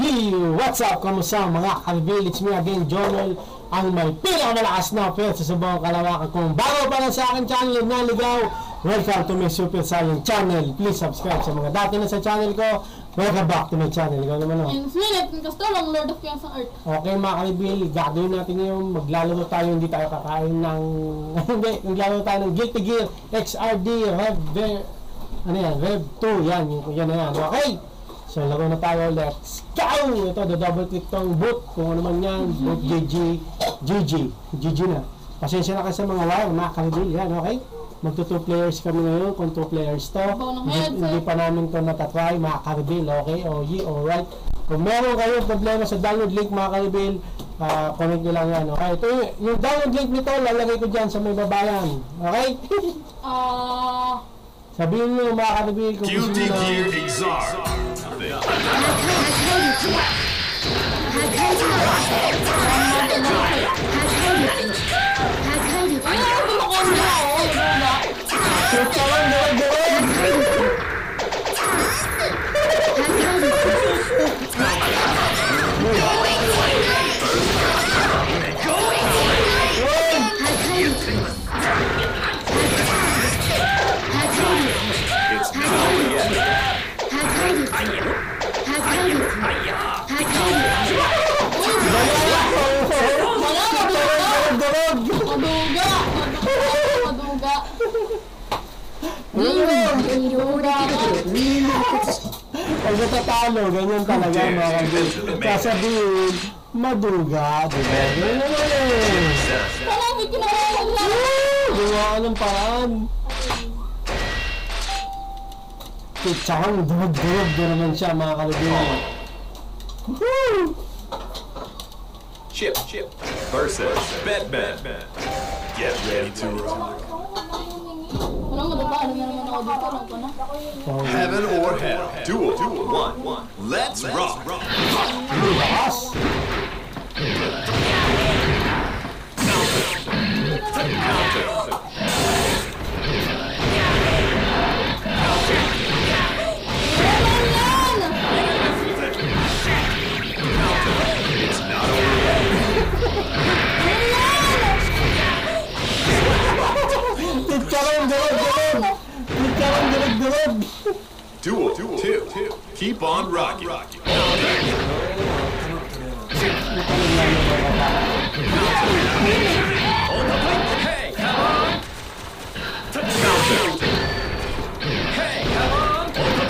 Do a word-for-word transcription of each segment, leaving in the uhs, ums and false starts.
Yee! What's up? Kamusta mga kalibil? It's me again, Jomel, ang may pinakamalakas na pet sa buong kalawakan. Kung bago pa lang sa akin channel na ligaw, welcome to my Super Saiyan channel. Please subscribe sa mga dati na sa channel ko. Welcome back to my channel. Ikaw naman o. And Philip, gusto lang Lord of Chaos sa Earth. Okay mga kalibil, gagawin natin yung maglalaro tayo, hindi tayo kakain ng... hindi, maglalaro tayo ng Guilty Gear X R D Rev. Ano yan? Rev two. Yan, yan na yan. Okay? So, laro na tayo. Let's go! Ito, do-double click tong boot. Kung ano man yan. Boot G G. G G. G G na. Pasensya na kayo sa mga wow. Nakakalibil. Yan, okay? Magto two players kami ngayon. Kung two players to. Hindi, hindi pa namin to natatry. Makakalibil. Okay? O, ye, alright. Kung meron kayo problema sa download link, mga kalibil, uh, comment nyo lang yan. Okay? Ito, yung download link nito, lalagay ko dyan sa may babayan. Okay? Ah... uh... Sabihin nyo mga kalibil kung gusto nyo na... Xrd Pag natatalo, ganyan talaga mga kalibil. Sasabihin, maduga, diba? Ganyan naman eh. Malapit ko na lang lang. Gawa ka ng paraan. Tsakang durog-durog doon naman siya mga kalibil. Chip, Chip versus Batman. Get ready to roll. Heaven or hell. Duel. One. Let's rock. It's not over yet. Duel. Two. Keep on rocking. Hey, come on. Hey, come on.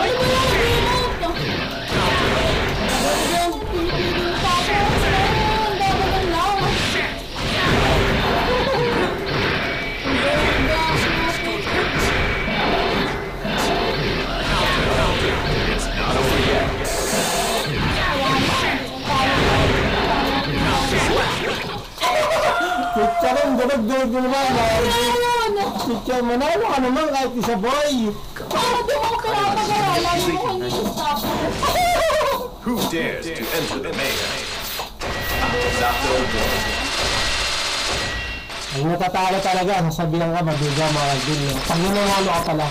Picture mo, durog-durog mo naman. Picture mo, manalo ka naman kahit isa boy. Who dares to enter the mayhem? Ang natatalo talaga, sasabihan ka, maduga mga kalibil. Pag nanalo ka pala.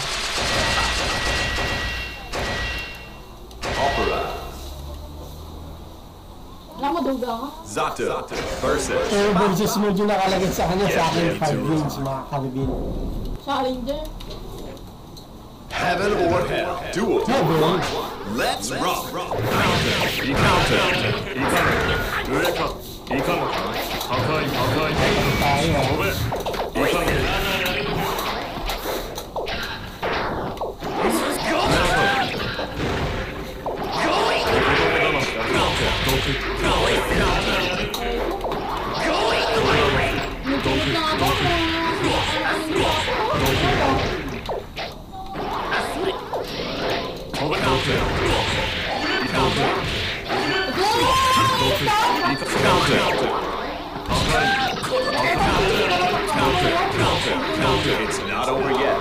Alam mo, duga ka? Zato versus Pero versus mo yung nakalagay sa kanya sa akin five wins mga kalibil. Challenger. Heaven or hell. Duel. Heaven. Let's rock. It's not over yet.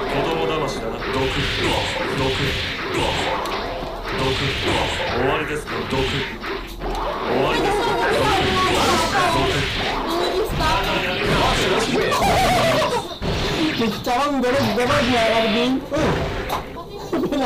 Tsakang durog-durog mga kalibil.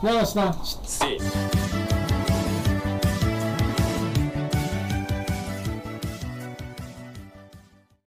Naos na. Sit.